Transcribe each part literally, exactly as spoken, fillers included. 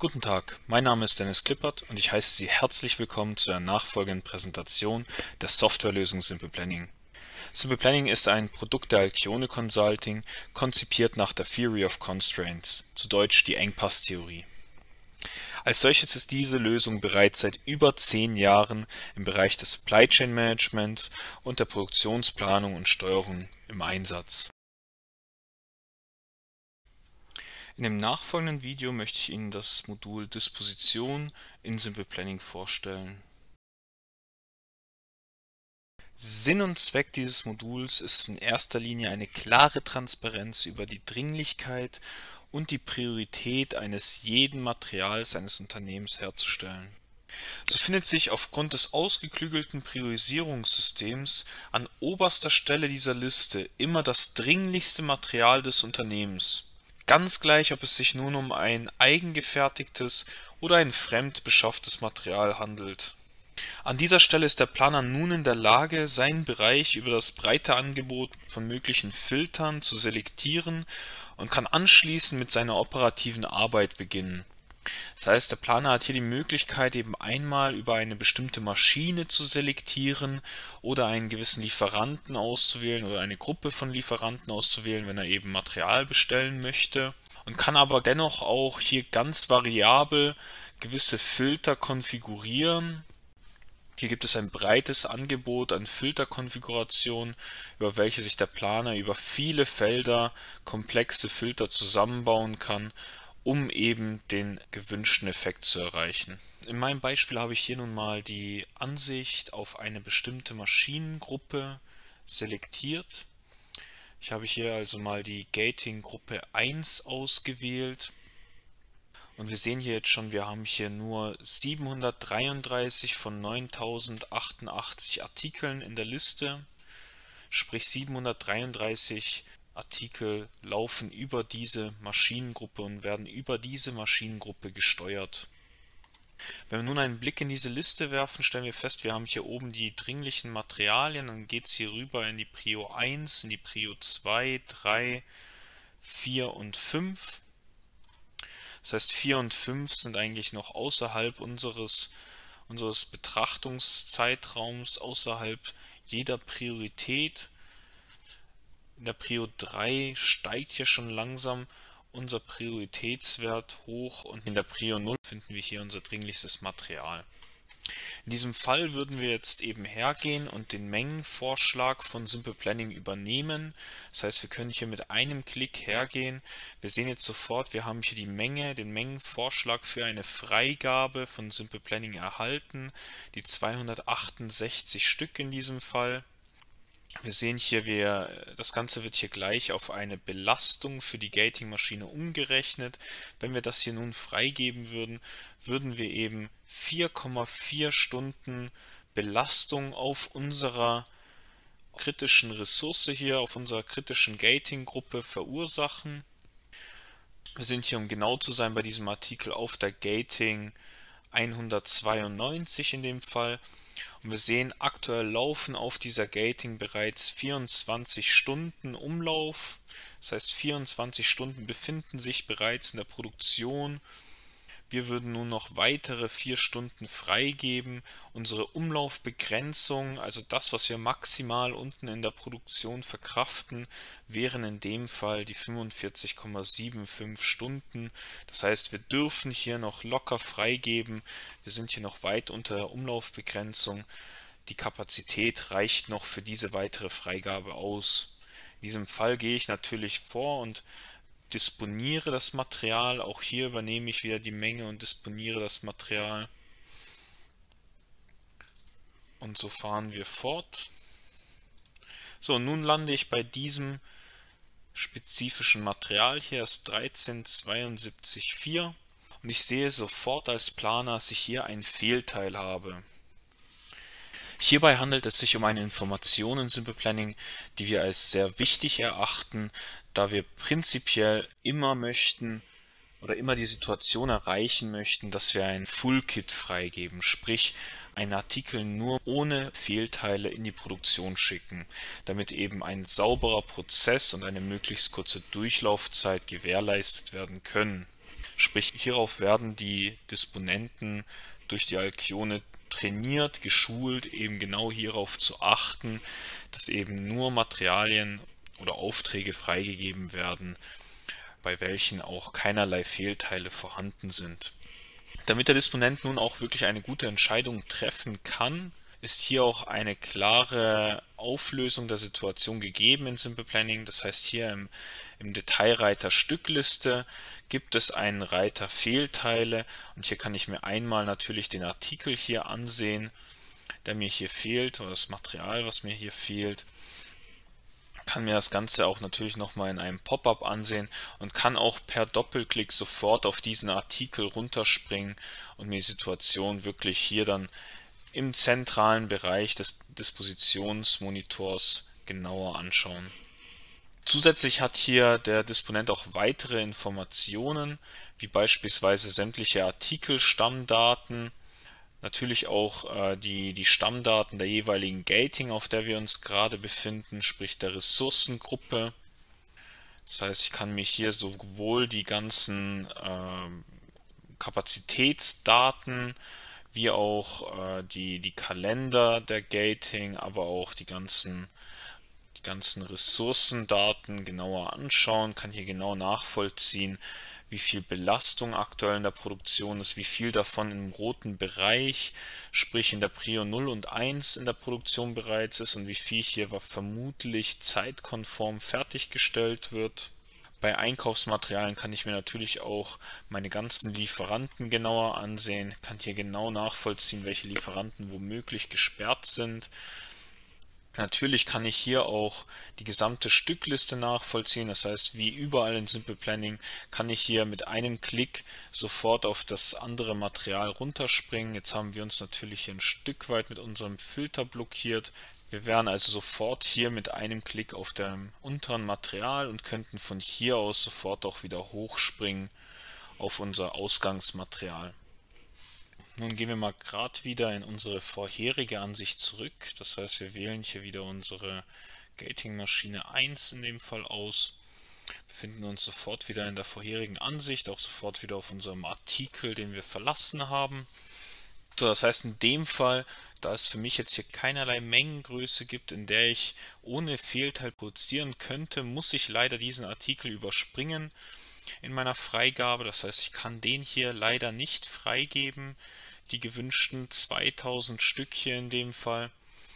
Guten Tag, mein Name ist Dennis Klippert und ich heiße Sie herzlich willkommen zu einer nachfolgenden Präsentation der Softwarelösung Simple Planning. Simple Planning ist ein Produkt der Alkyone Consulting, konzipiert nach der Theory of Constraints, zu Deutsch die Engpasstheorie. Als solches ist diese Lösung bereits seit über zehn Jahren im Bereich des Supply Chain Managements und der Produktionsplanung und Steuerung im Einsatz. In dem nachfolgenden Video möchte ich Ihnen das Modul Disposition in Simple Planning vorstellen. Sinn und Zweck dieses Moduls ist in erster Linie eine klare Transparenz über die Dringlichkeit und die Priorität eines jeden Materials eines Unternehmens herzustellen. So findet sich aufgrund des ausgeklügelten Priorisierungssystems an oberster Stelle dieser Liste immer das dringlichste Material des Unternehmens. Ganz gleich, ob es sich nun um ein eigengefertigtes oder ein fremd beschafftes Material handelt. An dieser Stelle ist der Planer nun in der Lage, seinen Bereich über das breite Angebot von möglichen Filtern zu selektieren und kann anschließend mit seiner operativen Arbeit beginnen. Das heißt, der Planer hat hier die Möglichkeit, eben einmal über eine bestimmte Maschine zu selektieren oder einen gewissen Lieferanten auszuwählen oder eine Gruppe von Lieferanten auszuwählen, wenn er eben Material bestellen möchte, und kann aber dennoch auch hier ganz variabel gewisse Filter konfigurieren. Hier gibt es ein breites Angebot an Filterkonfigurationen, über welche sich der Planer über viele Felder komplexe Filter zusammenbauen kann, um eben den gewünschten Effekt zu erreichen. In meinem Beispiel habe ich hier nun mal die Ansicht auf eine bestimmte Maschinengruppe selektiert. Ich habe hier also mal die Gating-Gruppe eins ausgewählt. Und wir sehen hier jetzt schon, wir haben hier nur siebenhundertdreiunddreißig von neuntausendachundachtzig Artikeln in der Liste, sprich siebenhundertdreiunddreißig Artikel laufen über diese Maschinengruppe und werden über diese Maschinengruppe gesteuert. Wenn wir nun einen Blick in diese Liste werfen, stellen wir fest, wir haben hier oben die dringlichen Materialien, dann geht es hier rüber in die Prio eins, in die Prio zwei, drei, vier und fünf. Das heißt, vier und fünf sind eigentlich noch außerhalb unseres, unseres Betrachtungszeitraums, außerhalb jeder Priorität. In der Prio drei steigt hier schon langsam unser Prioritätswert hoch und in der Prio null finden wir hier unser dringlichstes Material. In diesem Fall würden wir jetzt eben hergehen und den Mengenvorschlag von Simple Planning übernehmen. Das heißt, wir können hier mit einem Klick hergehen. Wir sehen jetzt sofort, wir haben hier die Menge, den Mengenvorschlag für eine Freigabe von Simple Planning erhalten, die zweihundertachtundsechzig Stück in diesem Fall. Wir sehen hier, wir, das Ganze wird hier gleich auf eine Belastung für die Gating-Maschine umgerechnet. Wenn wir das hier nun freigeben würden, würden wir eben vier Komma vier Stunden Belastung auf unserer kritischen Ressource hier, auf unserer kritischen Gating-Gruppe verursachen. Wir sind hier, um genau zu sein, bei diesem Artikel auf der Gating hundertzweiundneunzig in dem Fall. Und wir sehen, aktuell laufen auf dieser Gating bereits vierundzwanzig Stunden Umlauf. Das heißt, vierundzwanzig Stunden befinden sich bereits in der Produktion. Wir würden nun noch weitere vier Stunden freigeben. Unsere Umlaufbegrenzung, also das, was wir maximal unten in der Produktion verkraften, wären in dem Fall die fünfundvierzig Komma fünfundsiebzig Stunden. Das heißt, wir dürfen hier noch locker freigeben. Wir sind hier noch weit unter der Umlaufbegrenzung. Die Kapazität reicht noch für diese weitere Freigabe aus. In diesem Fall gehe ich natürlich vor und disponiere das Material. Auch hier übernehme ich wieder die Menge und disponiere das Material. Und so fahren wir fort. So, nun lande ich bei diesem spezifischen Material hier, das dreizehn zweiundsiebzig vier. Und ich sehe sofort als Planer, dass ich hier ein Fehlteil habe. Hierbei handelt es sich um eine Information in Simple Planning, die wir als sehr wichtig erachten, da wir prinzipiell immer möchten oder immer die Situation erreichen möchten, dass wir ein Full-Kit freigeben, sprich einen Artikel nur ohne Fehlteile in die Produktion schicken, damit eben ein sauberer Prozess und eine möglichst kurze Durchlaufzeit gewährleistet werden können. Sprich, hierauf werden die Disponenten durch die Alkyone trainiert, geschult, eben genau hierauf zu achten, dass eben nur Materialien oder Aufträge freigegeben werden, bei welchen auch keinerlei Fehlteile vorhanden sind. Damit der Disponent nun auch wirklich eine gute Entscheidung treffen kann, ist hier auch eine klare Auflösung der Situation gegeben in Simple Planning. Das heißt, hier im, im Detailreiter Stückliste gibt es einen Reiter Fehlteile und hier kann ich mir einmal natürlich den Artikel hier ansehen, der mir hier fehlt, oder das Material, was mir hier fehlt. Kann mir das Ganze auch natürlich nochmal in einem Pop-up ansehen und kann auch per Doppelklick sofort auf diesen Artikel runterspringen und mir die Situation wirklich hier dann im zentralen Bereich des Dispositionsmonitors genauer anschauen. Zusätzlich hat hier der Disponent auch weitere Informationen, wie beispielsweise sämtliche Artikelstammdaten, natürlich auch äh, die, die Stammdaten der jeweiligen Gating, auf der wir uns gerade befinden, sprich der Ressourcengruppe. Das heißt, ich kann mich hier sowohl die ganzen äh, Kapazitätsdaten wie auch äh, die, die Kalender der Gating, aber auch die ganzen, die ganzen Ressourcendaten genauer anschauen, kann hier genau nachvollziehen, wie viel Belastung aktuell in der Produktion ist, wie viel davon im roten Bereich, sprich in der Prio null und eins in der Produktion bereits ist und wie viel hier vermutlich zeitkonform fertiggestellt wird. Bei Einkaufsmaterialien kann ich mir natürlich auch meine ganzen Lieferanten genauer ansehen, kann hier genau nachvollziehen, welche Lieferanten womöglich gesperrt sind. Natürlich kann ich hier auch die gesamte Stückliste nachvollziehen, das heißt, wie überall in Simple Planning kann ich hier mit einem Klick sofort auf das andere Material runterspringen. Jetzt haben wir uns natürlich hier ein Stück weit mit unserem Filter blockiert. Wir wären also sofort hier mit einem Klick auf dem unteren Material und könnten von hier aus sofort auch wieder hochspringen auf unser Ausgangsmaterial. Nun gehen wir mal gerade wieder in unsere vorherige Ansicht zurück. Das heißt, wir wählen hier wieder unsere Gating-Maschine eins in dem Fall aus, befinden uns sofort wieder in der vorherigen Ansicht, auch sofort wieder auf unserem Artikel, den wir verlassen haben. So, das heißt, in dem Fall, da es für mich jetzt hier keinerlei Mengengröße gibt, in der ich ohne Fehlteil produzieren könnte, muss ich leider diesen Artikel überspringen in meiner Freigabe. Das heißt, ich kann den hier leider nicht freigeben, die gewünschten zweitausend Stück hier in dem Fall.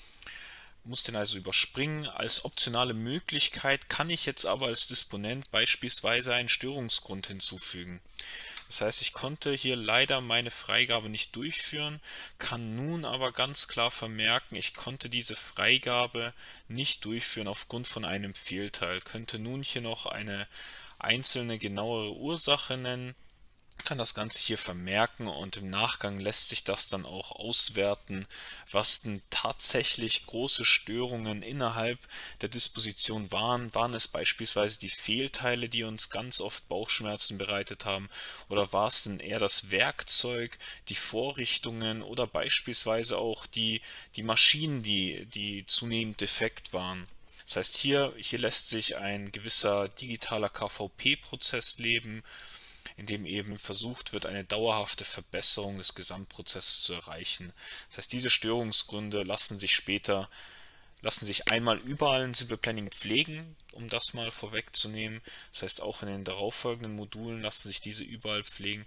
Muss den also überspringen. Als optionale Möglichkeit kann ich jetzt aber als Disponent beispielsweise einen Störungsgrund hinzufügen. Das heißt, ich konnte hier leider meine Freigabe nicht durchführen, kann nun aber ganz klar vermerken, ich konnte diese Freigabe nicht durchführen aufgrund von einem Fehlteil. Könnte nun hier noch eine einzelne genauere Ursache nennen, kann das Ganze hier vermerken und im Nachgang lässt sich das dann auch auswerten, was denn tatsächlich große Störungen innerhalb der Disposition waren. Waren es beispielsweise die Fehlteile, die uns ganz oft Bauchschmerzen bereitet haben, oder war es denn eher das Werkzeug, die Vorrichtungen oder beispielsweise auch die, die Maschinen, die, die zunehmend defekt waren? Das heißt, hier, hier lässt sich ein gewisser digitaler K V P-Prozess leben, in dem eben versucht wird, eine dauerhafte Verbesserung des Gesamtprozesses zu erreichen. Das heißt, diese Störungsgründe lassen sich später, lassen sich einmal überall in Simple Planning pflegen, um das mal vorwegzunehmen. Das heißt, auch in den darauffolgenden Modulen lassen sich diese überall pflegen,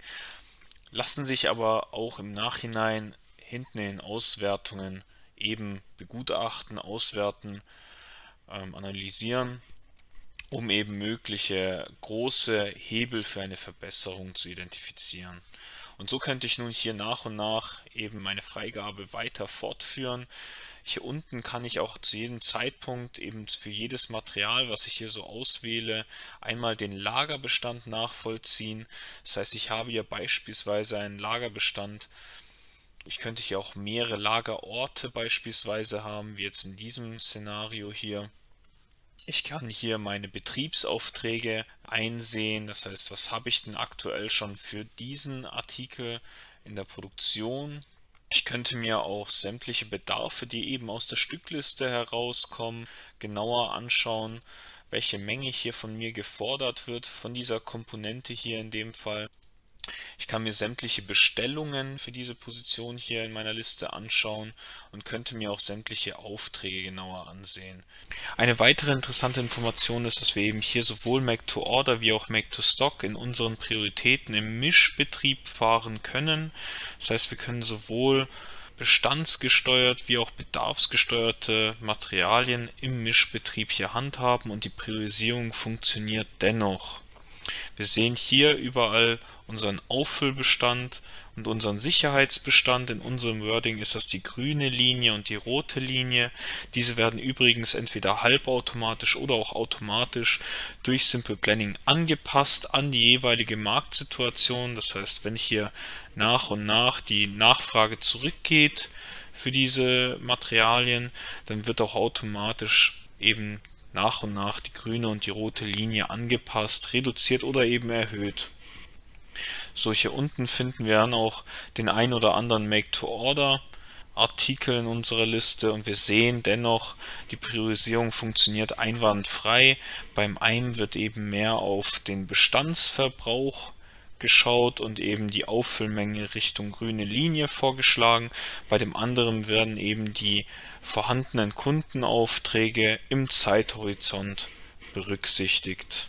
lassen sich aber auch im Nachhinein hinten in den Auswertungen eben begutachten, auswerten, ähm, analysieren, um eben mögliche große Hebel für eine Verbesserung zu identifizieren. Und so könnte ich nun hier nach und nach eben meine Freigabe weiter fortführen. Hier unten kann ich auch zu jedem Zeitpunkt eben für jedes Material, was ich hier so auswähle, einmal den Lagerbestand nachvollziehen. Das heißt, ich habe hier beispielsweise einen Lagerbestand. Ich könnte hier auch mehrere Lagerorte beispielsweise haben, wie jetzt in diesem Szenario hier. Ich kann hier meine Betriebsaufträge einsehen, das heißt, was habe ich denn aktuell schon für diesen Artikel in der Produktion. Ich könnte mir auch sämtliche Bedarfe, die eben aus der Stückliste herauskommen, genauer anschauen, welche Menge hier von mir gefordert wird, von dieser Komponente hier in dem Fall. Ich kann mir sämtliche Bestellungen für diese Position hier in meiner Liste anschauen und könnte mir auch sämtliche Aufträge genauer ansehen. Eine weitere interessante Information ist, dass wir eben hier sowohl Make-to-Order wie auch Make-to-Stock in unseren Prioritäten im Mischbetrieb fahren können. Das heißt, wir können sowohl bestandsgesteuert wie auch bedarfsgesteuerte Materialien im Mischbetrieb hier handhaben und die Priorisierung funktioniert dennoch. Wir sehen hier überall unseren Auffüllbestand und unseren Sicherheitsbestand. In unserem Wording ist das die grüne Linie und die rote Linie. Diese werden übrigens entweder halbautomatisch oder auch automatisch durch Simple Planning angepasst an die jeweilige Marktsituation. Das heißt, wenn hier nach und nach die Nachfrage zurückgeht für diese Materialien, dann wird auch automatisch eben nach und nach die grüne und die rote Linie angepasst, reduziert oder eben erhöht. So, hier unten finden wir dann auch den ein oder anderen Make-to-Order-Artikel in unserer Liste und wir sehen dennoch, die Priorisierung funktioniert einwandfrei. Beim einen wird eben mehr auf den Bestandsverbrauch geschaut und eben die Auffüllmenge Richtung grüne Linie vorgeschlagen. Bei dem anderen werden eben die vorhandenen Kundenaufträge im Zeithorizont berücksichtigt.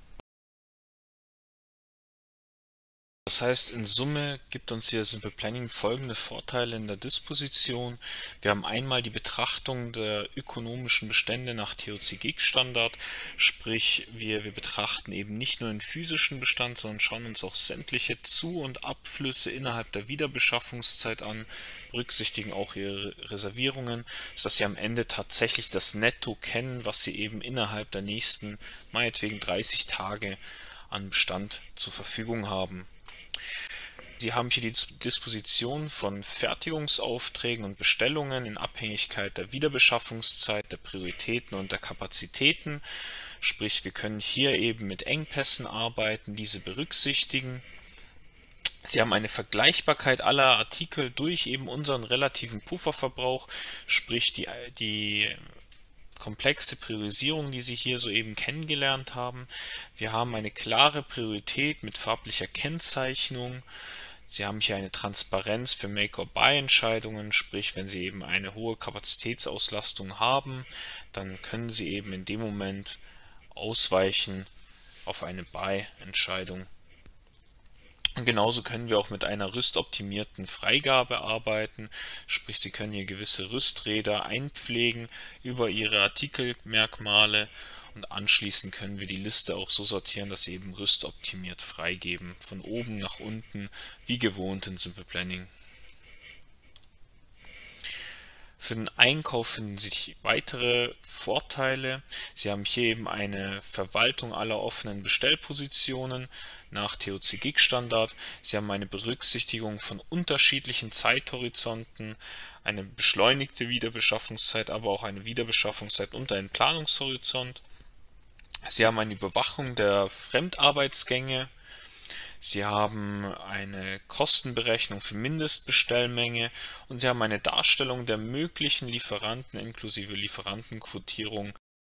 Das heißt, in Summe gibt uns hier Simple Planning folgende Vorteile in der Disposition. Wir haben einmal die Betrachtung der ökonomischen Bestände nach T O C G I G-Standard, sprich wir, wir betrachten eben nicht nur den physischen Bestand, sondern schauen uns auch sämtliche Zu- und Abflüsse innerhalb der Wiederbeschaffungszeit an, berücksichtigen auch ihre Reservierungen, sodass Sie am Ende tatsächlich das Netto kennen, was Sie eben innerhalb der nächsten, meinetwegen dreißig Tage an Bestand zur Verfügung haben. Sie haben hier die Disposition von Fertigungsaufträgen und Bestellungen in Abhängigkeit der Wiederbeschaffungszeit, der Prioritäten und der Kapazitäten. Sprich, wir können hier eben mit Engpässen arbeiten, diese berücksichtigen. Sie haben eine Vergleichbarkeit aller Artikel durch eben unseren relativen Pufferverbrauch, sprich die, die komplexe Priorisierung, die Sie hier soeben kennengelernt haben. Wir haben eine klare Priorität mit farblicher Kennzeichnung. Sie haben hier eine Transparenz für Make-or-Buy-Entscheidungen, sprich, wenn Sie eben eine hohe Kapazitätsauslastung haben, dann können Sie eben in dem Moment ausweichen auf eine Buy-Entscheidung. Und genauso können wir auch mit einer rüstoptimierten Freigabe arbeiten, sprich Sie können hier gewisse Rüsträder einpflegen über Ihre Artikelmerkmale und anschließend können wir die Liste auch so sortieren, dass Sie eben rüstoptimiert freigeben, von oben nach unten, wie gewohnt in Simple Planning. Für den Einkauf finden sich weitere Vorteile. Sie haben hier eben eine Verwaltung aller offenen Bestellpositionen nach T O C G I G-Standard. Sie haben eine Berücksichtigung von unterschiedlichen Zeithorizonten, eine beschleunigte Wiederbeschaffungszeit, aber auch eine Wiederbeschaffungszeit und einen Planungshorizont. Sie haben eine Überwachung der Fremdarbeitsgänge. Sie haben eine Kostenberechnung für Mindestbestellmenge und Sie haben eine Darstellung der möglichen Lieferanten inklusive Lieferantenquotierung.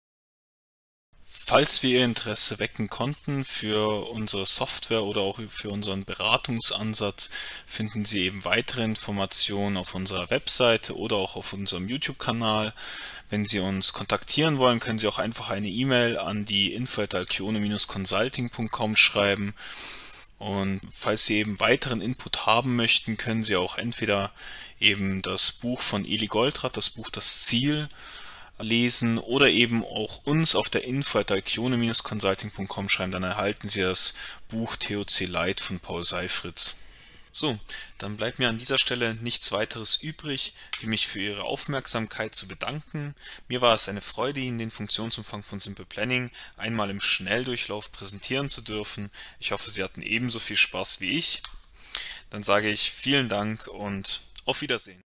Falls wir Ihr Interesse wecken konnten für unsere Software oder auch für unseren Beratungsansatz, finden Sie eben weitere Informationen auf unserer Webseite oder auch auf unserem YouTube-Kanal. Wenn Sie uns kontaktieren wollen, können Sie auch einfach eine E-Mail an die info at alkyone Bindestrich consulting Punkt com schreiben. Und falls Sie eben weiteren Input haben möchten, können Sie auch entweder eben das Buch von Eli Goldratt, das Buch Das Ziel, lesen oder eben auch uns auf der info at alkyone Bindestrich consulting Punkt com schreiben, dann erhalten Sie das Buch T O C Light von Paul Seifritz. So, dann bleibt mir an dieser Stelle nichts weiteres übrig, wie mich für Ihre Aufmerksamkeit zu bedanken. Mir war es eine Freude, Ihnen den Funktionsumfang von Simple Planning einmal im Schnelldurchlauf präsentieren zu dürfen. Ich hoffe, Sie hatten ebenso viel Spaß wie ich. Dann sage ich vielen Dank und auf Wiedersehen.